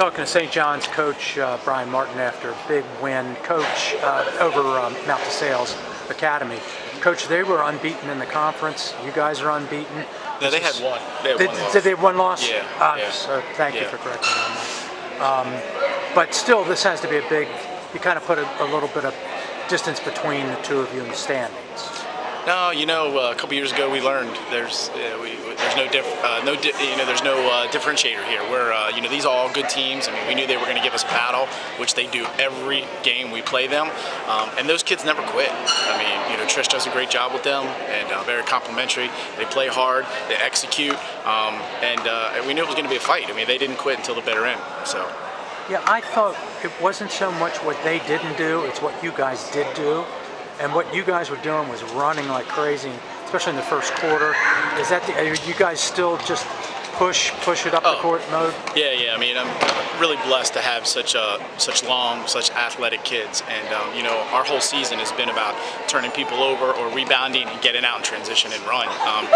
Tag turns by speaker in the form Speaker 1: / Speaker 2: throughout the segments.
Speaker 1: talking to St. John's coach Brian Martin after a big win. Coach, over Mount DeSales Academy. Coach, they were unbeaten in the conference. You guys are unbeaten.
Speaker 2: No, they had one.
Speaker 1: Did they have one loss?
Speaker 2: Yeah.
Speaker 1: So thank you for correcting me on that. But still, this has to be a big. You kind of put a little bit of distance between the two of you in the standings.
Speaker 2: No, a couple years ago we learned there's no differentiator here. These are all good teams. I mean, we knew they were going to give us a battle, which they do every game we play them, and those kids never quit. I mean, Trish does a great job with them, and very complimentary. They play hard, they execute, and we knew it was going to be a fight. I mean, they didn't quit until the bitter end. So.
Speaker 1: Yeah, I thought it wasn't so much what they didn't do; it's what you guys did do. And what you guys were doing was running like crazy, especially in the first quarter. Is that are you guys still just push it up the court mode?
Speaker 2: Yeah. I mean, I'm really blessed to have such long, such athletic kids, and our whole season has been about turning people over or rebounding and getting out in transition and run.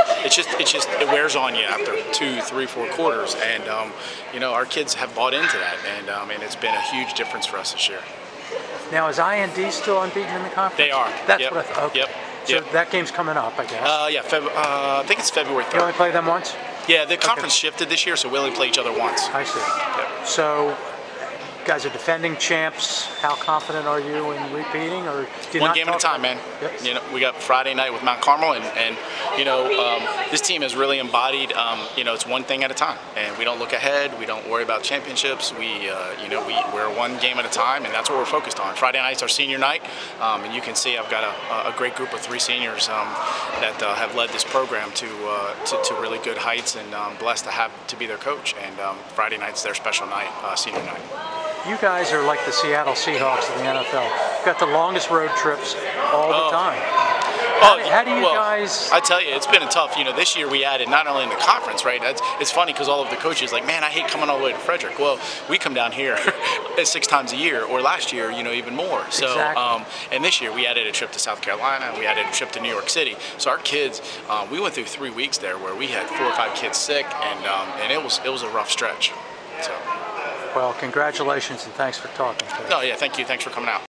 Speaker 2: It wears on you after 2, 3, 4 quarters, and our kids have bought into that, and it's been a huge difference for us this year.
Speaker 1: Now, is IND still unbeaten in the conference?
Speaker 2: They are.
Speaker 1: That's what I thought. Okay.
Speaker 2: Yep.
Speaker 1: So that game's coming up, I guess.
Speaker 2: I think it's February 3rd.
Speaker 1: You only play them once?
Speaker 2: Yeah, the conference shifted this year, so we only play each other once.
Speaker 1: I see.
Speaker 2: Yep.
Speaker 1: So, you guys are defending champs. How confident are you in repeating, or do you
Speaker 2: one game at a time, man?
Speaker 1: Yep.
Speaker 2: We got Friday night with Mount Carmel, and this team has really embodied. It's one thing at a time, and we don't look ahead. We don't worry about championships. We're one game at a time, and that's what we're focused on. Friday night's our senior night, and you can see I've got a great group of 3 seniors that have led this program to really good heights, and blessed to be their coach. And Friday night's their special night, senior night.
Speaker 1: You guys are like the Seattle Seahawks of the NFL. You've got the longest road trips all the time. How do you guys...
Speaker 2: I tell you, it's been a tough, this year we added not only in the conference, right? It's funny because all of the coaches like, man, I hate coming all the way to Frederick. Well, we come down here 6 times a year, or last year, even more. So,
Speaker 1: exactly.
Speaker 2: And this year we added a trip to South Carolina, we added a trip to New York City. So our kids, we went through 3 weeks there where we had 4 or 5 kids sick, and it was a rough stretch. So.
Speaker 1: Well, congratulations and thanks for talking to us.
Speaker 2: No, yeah, thank you. Thanks for coming out.